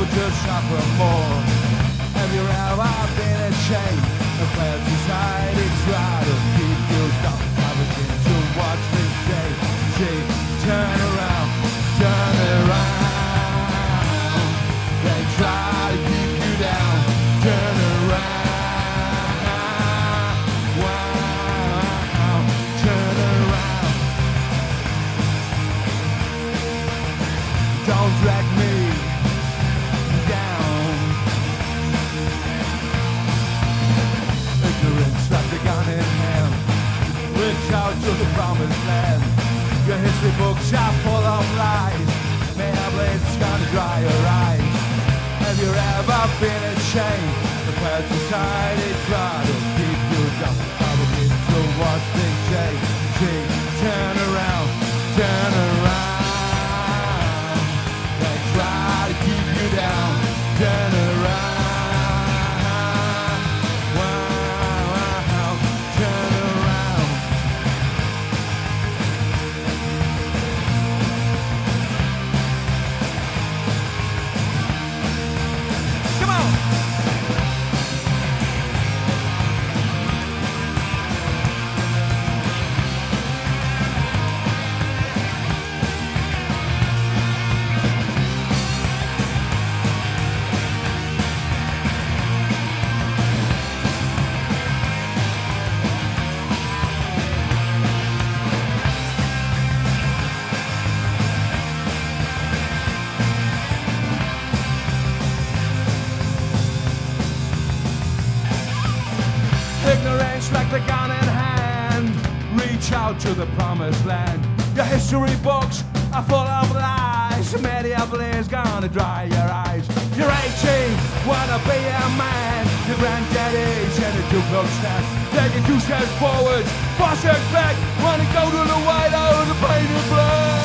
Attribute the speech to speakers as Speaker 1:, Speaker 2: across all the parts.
Speaker 1: but to suffer more. Have you ever been a chain? A fair society try to keep you down. I begin to watch me say, turn around, turn around. They try to keep you down, turn around, wow, turn around. Don't drag me down. Ignorance like the gun in hand, reach out to the promised land. Your history books are full of lies. May have blades gonna dry your eyes. Have you ever been ashamed? The bad society try to keep you down. I would need to watch things change. Turn around, turn around. They try to keep you down. Turn around, wow, turn around. Come on! Ignorance like the gun in hand, reach out to the promised land. Your history books are full of lies. Many a blaze gonna dry your eyes. You're 18, wanna be a man. Your granddaddy's in a two-cloak stand. Taking 2 steps forward, 4 steps back. Wanna go to the white out of the painted black.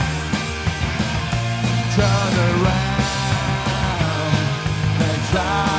Speaker 1: Turn around and try.